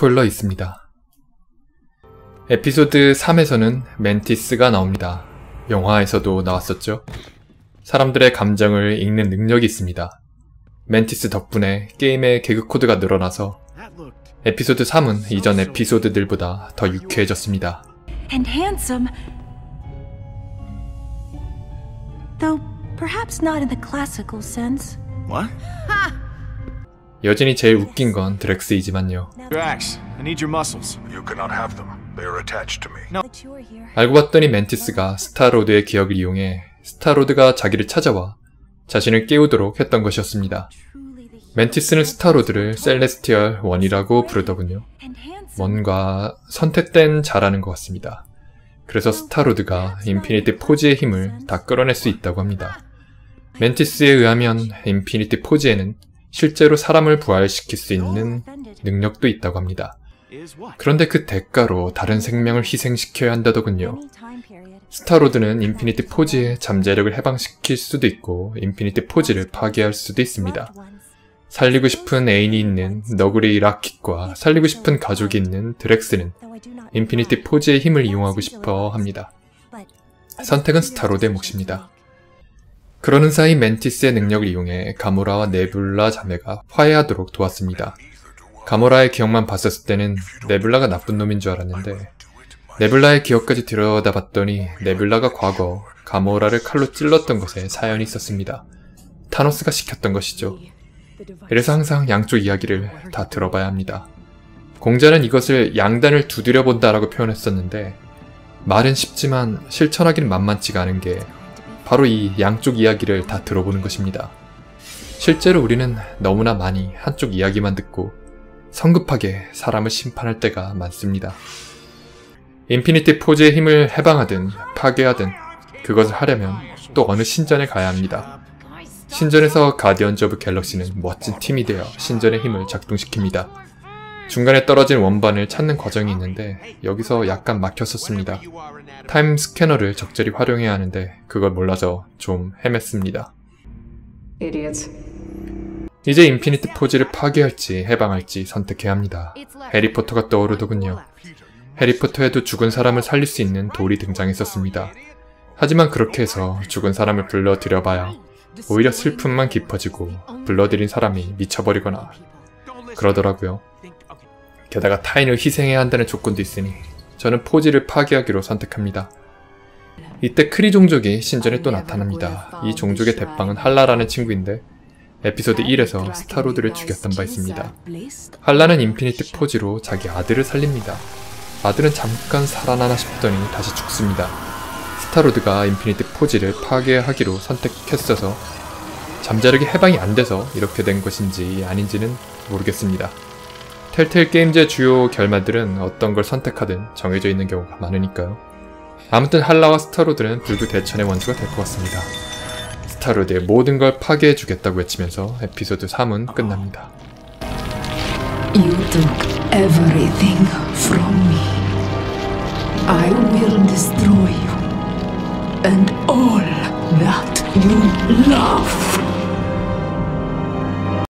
스포일러 있습니다. 에피소드 3에서는 멘티스가 나옵니다. 영화에서도 나왔었죠. 사람들의 감정을 읽는 능력이 있습니다. 멘티스 덕분에 게임의 개그 코드가 늘어나서 에피소드 3은 이전 에피소드들보다 더 유쾌해졌습니다. And handsome, though perhaps not in the classical sense. What? 여전히 제일 웃긴 건 드렉스이지만요. Drax, I need your muscles. You cannot have them. They are attached to me. That you are here. 알고 봤더니 멘티스가 스타로드의 기억을 이용해 스타로드가 자기를 찾아와 자신을 깨우도록 했던 것이었습니다. 멘티스는 스타로드를 셀레스티얼 1이라고 부르더군요. 뭔가 선택된 자라는 것 같습니다. 그래서 스타로드가 인피니티 포즈의 힘을 다 끌어낼 수 있다고 합니다. 멘티스에 의하면 인피니티 포즈에는 실제로 사람을 부활시킬 수 있는 능력도 있다고 합니다. 그런데 그 대가로 다른 생명을 희생시켜야 한다더군요. 스타로드는 인피니티 포즈의 잠재력을 해방시킬 수도 있고 인피니티 포즈를 파괴할 수도 있습니다. 살리고 싶은 애인이 있는 너구리 라킷과 살리고 싶은 가족이 있는 드렉스는 인피니티 포즈의 힘을 이용하고 싶어 합니다. 선택은 스타로드의 몫입니다. 그러는 사이 멘티스의 능력을 이용해 가모라와 네뷸라 자매가 화해하도록 도왔습니다. 가모라의 기억만 봤었을 때는 네뷸라가 나쁜 놈인 줄 알았는데 네뷸라의 기억까지 들여다봤더니 네뷸라가 과거 가모라를 칼로 찔렀던 것에 사연이 있었습니다. 타노스가 시켰던 것이죠. 그래서 항상 양쪽 이야기를 다 들어봐야 합니다. 공자는 이것을 양단을 두드려 본다라고 표현했었는데 말은 쉽지만 실천하기는 만만치가 않은 게 바로 이 양쪽 이야기를 다 들어보는 것입니다. 실제로 우리는 너무나 많이 한쪽 이야기만 듣고 성급하게 사람을 심판할 때가 많습니다. 인피니티 포즈의 힘을 해방하든 파괴하든 그것을 하려면 또 어느 신전에 가야 합니다. 신전에서 가디언즈 오브 갤럭시는 멋진 팀이 되어 신전의 힘을 작동시킵니다. 중간에 떨어진 원반을 찾는 과정이 있는데 여기서 약간 막혔었습니다. 타임 스캐너를 적절히 활용해야 하는데 그걸 몰라서 좀 헤맸습니다. 이제 인피니티 포즈를 파괴할지 해방할지 선택해야 합니다. 해리포터가 떠오르더군요. 해리포터에도 죽은 사람을 살릴 수 있는 돌이 등장했었습니다. 하지만 그렇게 해서 죽은 사람을 불러들여봐야 오히려 슬픔만 깊어지고 불러들인 사람이 미쳐버리거나 그러더라고요. 게다가 타인을 희생해야 한다는 조건도 있으니 저는 포즈를 파괴하기로 선택합니다. 이때 크리 종족이 신전에 또 나타납니다. 이 종족의 대빵은 할라라는 친구인데 에피소드 1에서 스타로드를 죽였던 바 있습니다. 할라는 인피니티 포즈로 자기 아들을 살립니다. 아들은 잠깐 살아나나 싶더니 다시 죽습니다. 스타로드가 인피니티 포즈를 파괴하기로 선택했어서 잠재력이 해방이 안 돼서 이렇게 된 것인지 아닌지는 모르겠습니다. 텔테일 게임즈의 주요 결말들은 어떤 걸 선택하든 정해져 있는 경우가 많으니까요. 아무튼 할라와 스타로드는 불교 대천의 원수가 될 것 같습니다. 스타로드의 모든 걸 파괴해주겠다고 외치면서 에피소드 3은 끝납니다. You took everything